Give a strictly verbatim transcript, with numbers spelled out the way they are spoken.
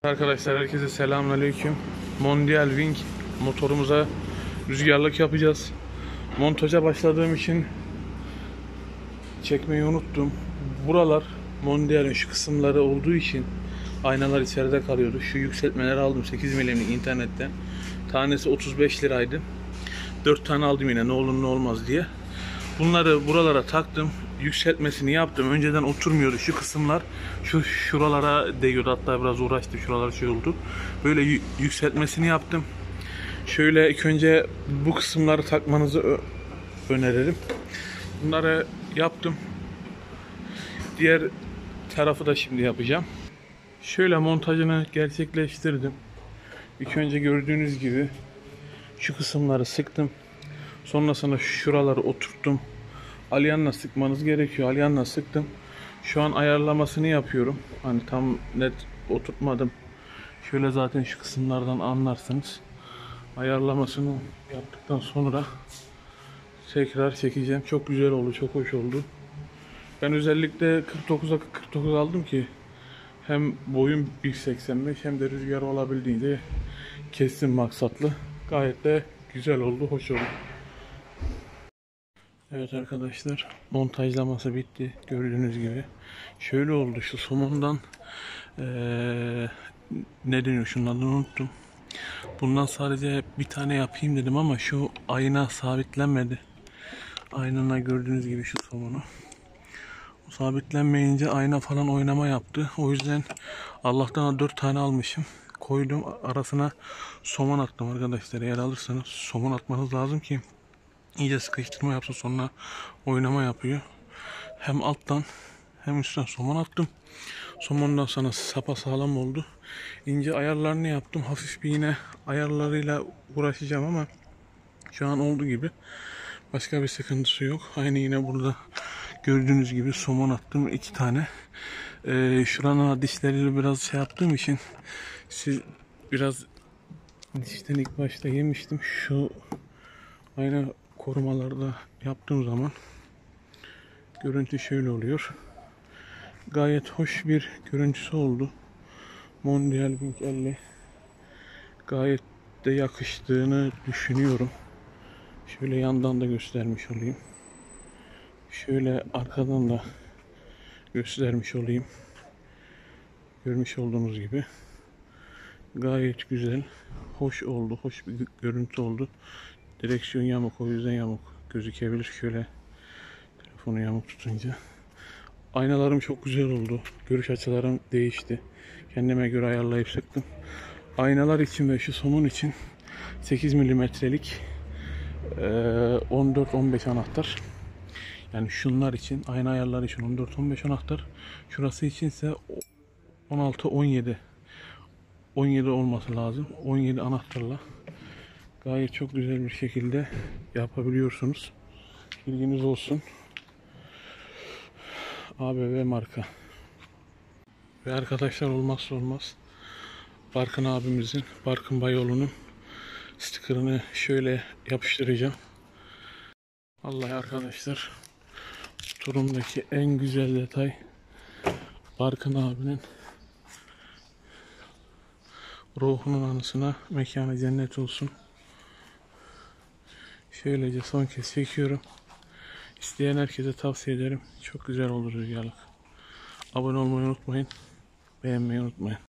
Arkadaşlar herkese selamünaleyküm. Mondial Wing motorumuza rüzgarlık yapacağız. Montaja başladığım için çekmeyi unuttum. Buralar Mondial'in şu kısımları olduğu için aynalar içeride kalıyordu. Şu yükseltmeleri aldım sekiz milimlik internetten. Tanesi otuz beş liraydı. dört tane aldım yine ne olur ne olmaz diye. Bunları buralara taktım. Yükseltmesini yaptım. Önceden oturmuyordu şu kısımlar. Şu şuralara değiyordu. Hatta biraz uğraştım. Şuralar şey oldu. Böyle yükseltmesini yaptım. Şöyle ilk önce bu kısımları takmanızı öneririm. Bunları yaptım. Diğer tarafı da şimdi yapacağım. Şöyle montajını gerçekleştirdim. İlk önce gördüğünüz gibi şu kısımları sıktım. Sonrasında şuraları oturttum. Alyanla sıkmanız gerekiyor. Alyanla sıktım. Şu an ayarlamasını yapıyorum. Hani tam net oturtmadım. Şöyle zaten şu kısımlardan anlarsınız. Ayarlamasını yaptıktan sonra tekrar çekeceğim. Çok güzel oldu. Çok hoş oldu. Ben özellikle kırk dokuza kırk dokuz aldım ki hem boyum bir seksen beş hem de rüzgar olabildiğince kesin maksatlı. Gayet de güzel oldu. Hoş oldu. Evet arkadaşlar, montajlaması bitti gördüğünüz gibi. Şöyle oldu, şu somondan ee, ne deniyor şunlardan unuttum. Bundan sadece bir tane yapayım dedim ama şu ayna sabitlenmedi. Aynına gördüğünüz gibi şu somonu. O sabitlenmeyince ayna falan oynama yaptı. O yüzden Allah'tan dört tane almışım. Koydum, arasına somon attım arkadaşlar. Eğer alırsanız somon atmanız lazım ki İyice sıkıştırma yapsın, sonra oynama yapıyor. Hem alttan hem üstten somon attım. Somondan sonra sapa sağlam oldu. İnce ayarlarını yaptım. Hafif bir yine ayarlarıyla uğraşacağım ama şu an olduğu gibi. Başka bir sıkıntısı yok. Aynı yine burada gördüğünüz gibi somon attım. iki tane. Ee, şurana dişleriyle biraz şey yaptığım için siz biraz dişten ilk başta yemiştim. Şu ayna korumalarda yaptığım zaman görüntü şöyle oluyor. Gayet hoş bir görüntüsü oldu. Mondial Wing elli gayet de yakıştığını düşünüyorum. Şöyle yandan da göstermiş olayım. Şöyle arkadan da göstermiş olayım. Görmüş olduğunuz gibi gayet güzel, hoş oldu, hoş bir görüntü oldu. Direksiyon yamuk, o yüzden yamuk gözükebilir şöyle telefonu yamuk tutunca. Aynalarım çok güzel oldu. Görüş açılarım değişti. Kendime göre ayarlayıp sıktım. Aynalar için ve şu somun için sekiz milimetrelik on dört on beş anahtar. Yani şunlar için, ayna ayarları için on dört on beş anahtar. Şurası içinse on altı on yedi. on yedi olması lazım. on yedi anahtarla gayet çok güzel bir şekilde yapabiliyorsunuz. Bilginiz olsun. A B V marka. Ve arkadaşlar olmazsa olmaz. Barkın abimizin, Barkın Bayoğlu'nun sticker'ını şöyle yapıştıracağım. Vallahi arkadaşlar, turumdaki en güzel detay Barkın abinin ruhunun anısına mekanı cennet olsun. Şöylece son kez çekiyorum. İsteyen herkese tavsiye ederim. Çok güzel olur rüzgarlık. Abone olmayı unutmayın. Beğenmeyi unutmayın.